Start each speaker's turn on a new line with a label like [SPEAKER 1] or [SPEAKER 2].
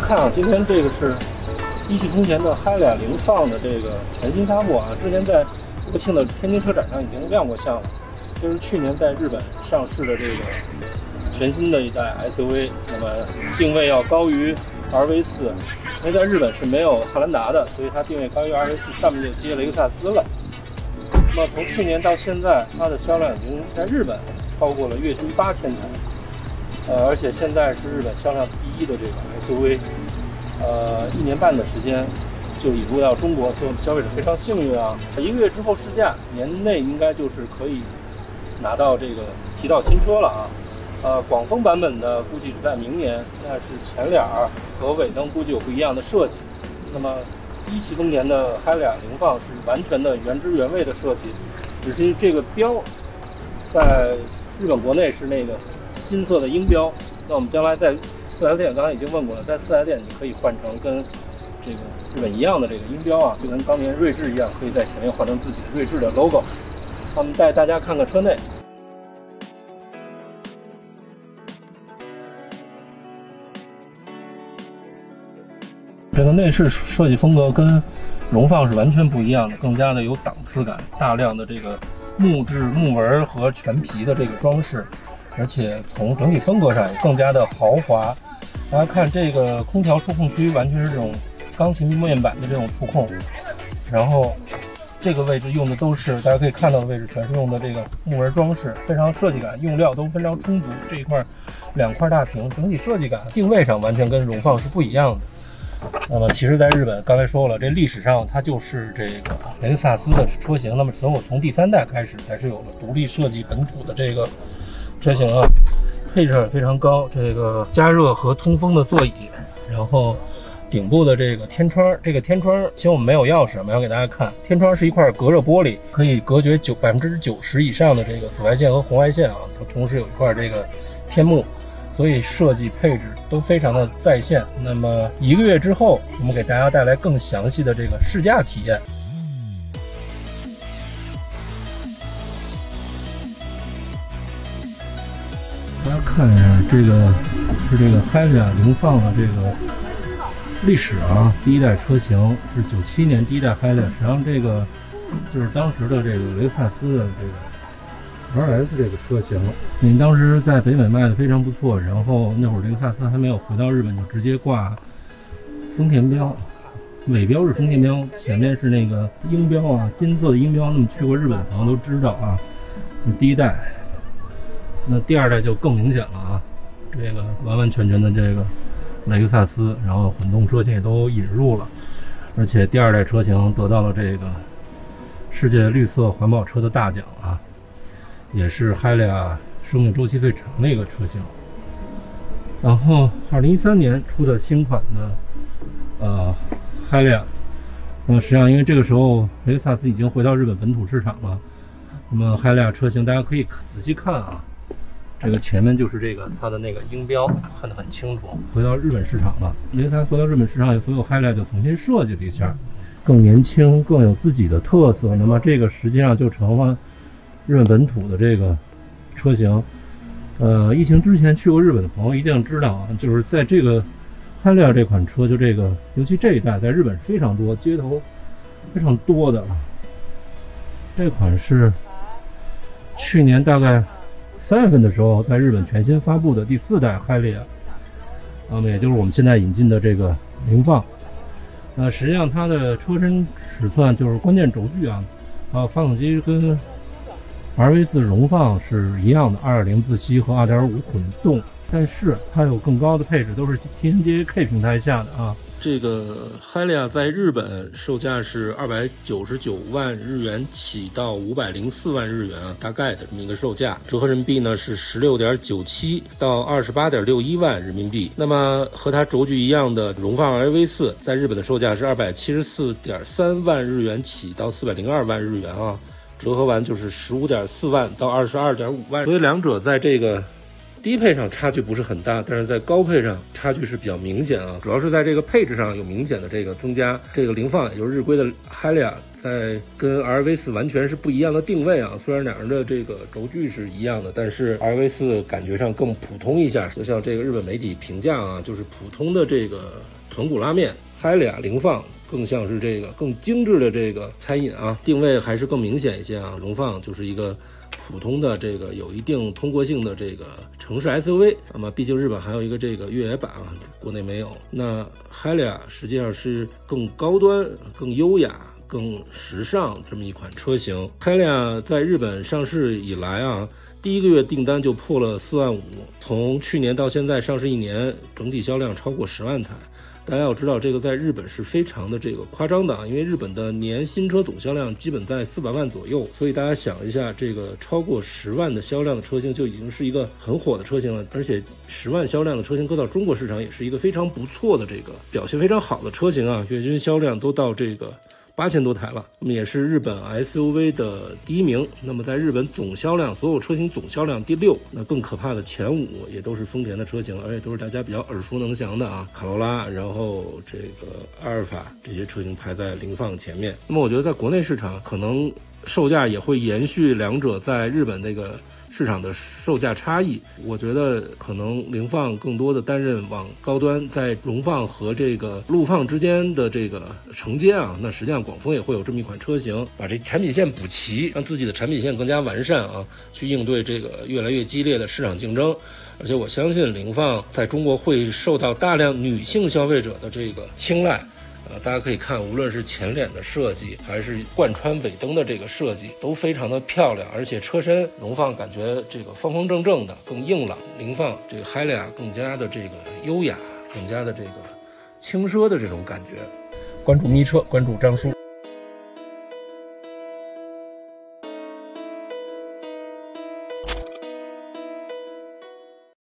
[SPEAKER 1] 看啊，今天这个是一汽丰田的嗨利亚零放的这个全新发布啊，之前在国庆的天津车展上已经亮过相了，就是去年在日本上市的这个全新的一代 SUV， 那么定位要高于 RV4， 因为在日本是没有汉兰达的，所以它定位高于 RV4， 上面就接雷克萨斯了。那么从去年到现在，它的销量已经在日本超过了月均8000台，而且现在是日本销量第一的这个 SUV， 1年半的时间就引入到中国，所以我们消费者非常幸运啊！1个月之后试驾，年内应该就是可以拿到这个提到新车了啊。广丰版本的估计是在明年，但是前脸和尾灯估计有不一样的设计。那么一汽丰田的嗨利亚零放是完全的原汁原味的设计，只是这个标在日本国内是那个金色的鹰标。那我们将来在4S店，刚才已经问过了，在4S店你可以换成跟这个日本一样的这个鹰标啊，就跟当年锐志一样，可以在前面换成自己锐志的 logo。我们带大家看看车内。这个内饰设计风格跟荣放是完全不一样的，更加的有档次感，大量的这个木质木纹和全皮的这个装饰，而且从整体风格上也更加的豪华。大家看这个空调触控区完全是这种钢琴面板的这种触控，然后这个位置用的都是大家可以看到的位置，全是用的这个木纹装饰，非常设计感，用料都非常充足。这一块2块大屏，整体设计感定位上完全跟荣放是不一样的。那么其实在日本刚才说了，这历史上它就是这个雷克萨斯的车型，那么从第3代开始才是有了独立设计本土的这个车型啊。配置非常高，这个加热和通风的座椅，然后顶部的这个天窗，这个天窗其实我们没有钥匙，没有给大家看。天窗是一块隔热玻璃，可以隔绝90%以上的这个紫外线和红外线啊，它同时有一块这个天幕，所以设计配置都非常的在线。那么1个月之后，我们给大家带来更详细的这个试驾体验。大家看一下，这个是这个嗨利亚零放的这个历史啊，第1代车型是97年第1代嗨利亚，实际上这个就是当时的这个雷克萨斯的这个 RS 这个车型，因为当时在北美卖的非常不错，然后那会儿雷克萨斯还没有回到日本，就直接挂丰田标，尾标是丰田标，前面是那个鹰标啊，金色的鹰标。那么去过日本的朋友都知道啊，第1代。那第2代就更明显了啊，这个完完全全的这个雷克萨斯，然后混动车型也都引入了，而且第2代车型得到了这个世界绿色环保车的大奖啊，也是嗨利亚生命周期最长的一个车型。然后2013年出的新款的嗨利亚，那么实际上因为这个时候雷克萨斯已经回到日本本土市场了，那么嗨利亚车型大家可以仔细看啊。这个前面就是这个它的那个鹰标，看得很清楚。回到日本市场了，雷克萨斯回到日本市场，所有嗨利亚就重新设计了一下，更年轻，更有自己的特色。那么这个实际上就成了日本本土的这个车型。疫情之前去过日本的朋友一定知道啊，就是在这个嗨利亚这款车，就这个尤其这一代在日本是非常多，街头非常多的。这款是去年大概3月份的时候，在日本全新发布的第4代嗨利亚，那么也就是我们现在引进的这个零放。实际上它的车身尺寸就是关键轴距啊，发动机跟 RV4 荣放是一样的，2.0自吸和2.5混动，但是它有更高的配置，都是 TNGA-K 平台下的啊。这个嗨利亚在日本售价是299万日元起到504万日元啊，大概的这么一个售价，折合人民币呢是16.97到28.61万人民币。那么和它轴距一样的荣放 RV4 在日本的售价是274.3万日元起到402万日元啊，折合完就是15.4万到22.5万。所以两者在这个低配上差距不是很大，但是在高配上差距是比较明显啊，主要是在这个配置上有明显的这个增加。这个零放也就是日规的嗨利亚在跟 RV4完全是不一样的定位啊。虽然两人的这个轴距是一样的，但是 RV4感觉上更普通一下。就像这个日本媒体评价啊，就是普通的这个豚骨拉面。海利亚零放更像是这个更精致的这个餐饮啊，定位还是更明显一些啊。荣放就是一个普通的这个有一定通过性的这个城市 SUV， 那么毕竟日本还有一个这个越野版啊，国内没有。那海利亚实际上是更高端、更优雅、更时尚这么一款车型。海利亚在日本上市以来啊，第一个月订单就破了4万5，从去年到现在上市1年，整体销量超过10万台。大家要知道，这个在日本是非常的这个夸张的啊，因为日本的年新车总销量基本在400万左右，所以大家想一下，这个超过10万的销量的车型就已经是一个很火的车型了，而且10万销量的车型搁到中国市场也是一个非常不错的这个表现非常好的车型啊，月均销量都到这个8000多台了，那么也是日本 SUV 的第1名。那么在日本总销量，所有车型总销量第6，那更可怕的前5也都是丰田的车型，而且都是大家比较耳熟能详的啊，卡罗拉，然后这个阿尔法这些车型排在零放前面。那么我觉得在国内市场可能售价也会延续两者在日本这个市场的售价差异，我觉得可能零放更多的担任往高端，在荣放和这个陆放之间的这个承接啊。那实际上广丰也会有这么一款车型，把这产品线补齐，让自己的产品线更加完善啊，去应对这个越来越激烈的市场竞争。而且我相信零放在中国会受到大量女性消费者的这个青睐。大家可以看，无论是前脸的设计，还是贯穿尾灯的这个设计，都非常的漂亮。而且车身荣放感觉这个方方正正的，更硬朗；零放这个海利亚更加的这个优雅，更加的这个轻奢的这种感觉。关注咪车，关注张叔。